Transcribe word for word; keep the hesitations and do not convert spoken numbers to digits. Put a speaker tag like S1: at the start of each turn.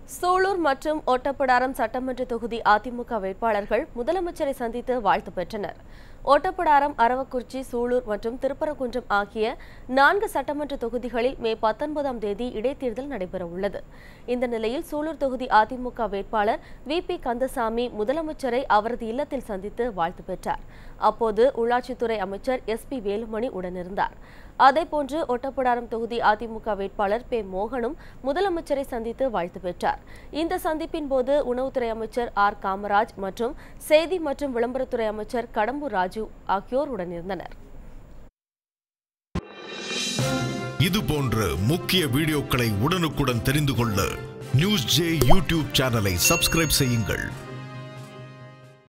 S1: சூலூர் மற்றும் ஒட்டப்பிடாரம் சட்டமன்ற தொகுதி அதிமுக வேட்பாளர்கள் முதலமைச்சரை சந்தித்து வாழ்த்து பெற்றனர். ஒட்டப்பிடாரம், அரவக்குறிச்சி, சூலூர் மற்றும் திருப்பரங்குன்றம் ஆகிய நான்கு சட்டமன்ற தொகுதிகளில் மே பத்தொன்பதாம் தேதி இடைத்தேர்தல் நடைபெறவுள்ளது. இந்த நிலையில் சூலூர் தொகுதி அதிமுக வேட்பாளர் வி பி கந்தசாமி முதலமைச்சரை அவரது இல்லத்தில் சந்தித்து வாழ்த்து பெற்றார். அப்போது உள்ளாட்சித்துறை அமைச்சர் எஸ் பி வேலுமணி உடனிருந்தார். அதேபோன்று ஒட்டப்பிடாரம் தொகுதி அதிமுக வேட்பாளர் பெ மோகனும் முதலமைச்சரை சந்தித்து வாழ்த்து பெற்றார். இந்த சந்திப்பின் போது உணவுத்துறை அமைச்சர் ஆர் காமராஜ் மற்றும் செய்தி மற்றும் விளம்பரத்துறை அமைச்சர் கடம்பூர் ராஜு ஆகியோர் உடனிருந்தனர்.
S2: இது போன்ற முக்கிய வீடியோக்களை உடனுக்குடன் தெரிந்து கொள்ள நியூஸ் ஜே யூடியூப் சேனலை சப்ஸ்கிரைப் செய்யுங்கள்.